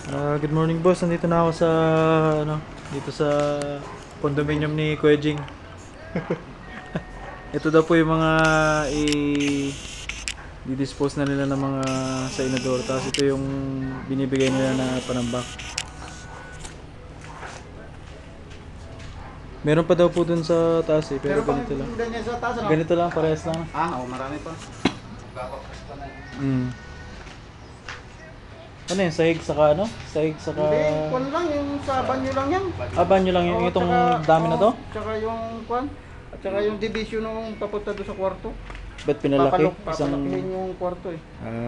Good morning boss, nandito na ako sa dito sa condominium ni Kuya Jing. Ito daw po yung mga i-dispose na nila ng mga sa inodoro. Tapos ito yung binibigay nila na panambak. Meron pa daw po dun sa taas pero ganito lang. Ganyan sa taas, ano? Ganito lang, parehas lang. Oo, marami pa. Ano yun, sahig saka ano? Sahig saka... Hindi, kwan lang, yung sa banyo lang yan. Banyo lang yung itong dami na to? Tsaka yung kwan, at tsaka yung division nung papunta doon sa kwarto. Ba't pinalaki? Papalakihin yung kwarto eh.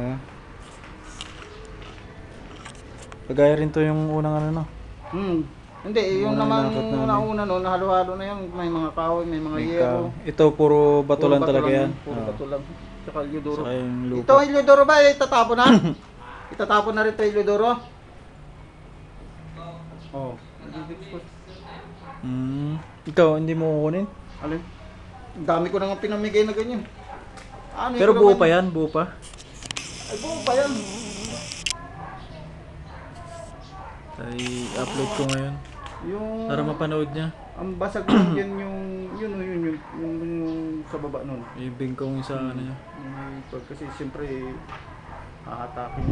Kagaya rin to yung unang ano no? Hindi, yung naman nauna no, nahalo-halo na yan. May mga kahoy, may mga yero. Ito puro bato lang talaga yan. Puro bato lang. Tsaka Ilyodoro. Saka yung lupa. Ito Ilyodoro ba? Itatapon na? Itatapon na rin ito Ilyodoro? Oo. Ikaw, hindi mo kukunin? Alin? Ang dami ko na nga pinamigay na ganyan. Ano, pero buo pa yan? Buo pa? Ay, buo pa yan. Ay, upload ko ngayon. Yung... Para mapanood niya. Ang basag lang yan yung sa baba nun. Yung bingkong sa ano niya. Kasi siyempre hahatakin.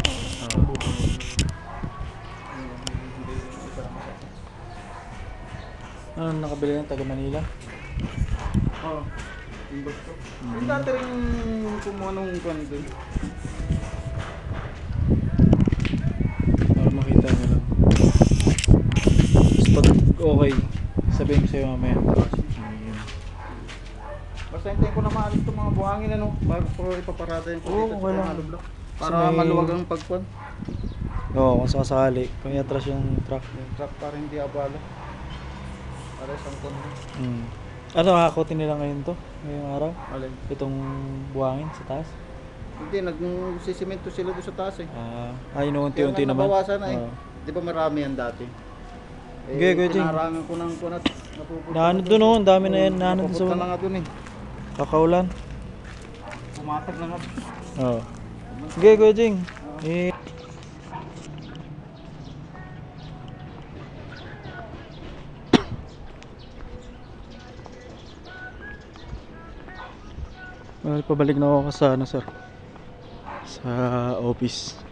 Nakabili ng taga Manila? Oo. Yung dati rin kumuha nung kwan doon. Para makita nyo lang. Tapos pag okay, sabihin ko sa'yo mamaya. Basta hintayin ko na maalis itong mga buhangin ano. Bago ko ipaparada yung dito wala. sa mga block. Para maluwag ang pagkwan. Oo, kung sakasakali. Kung i-atras yung truck. Yung truck para hindi abala. Para isang kwan. Ano, hakotin nila ngayon to? Ngayong araw? Alin? Itong buhangin sa taas? Hindi, nagsisimento sila doon sa taas eh. Inuunti-unti naman? Nabawasan na eh. Di ba marami yan dati? Pinarangan ko ng kunat. Naano doon oh, ang dami na yan. Naano doon sa... Napupunta na nga doon eh. Kakaulan? Pumatag na nga. Oo. Sige, Kuya Jing. Pabalik na ako sa ano sir, sa office.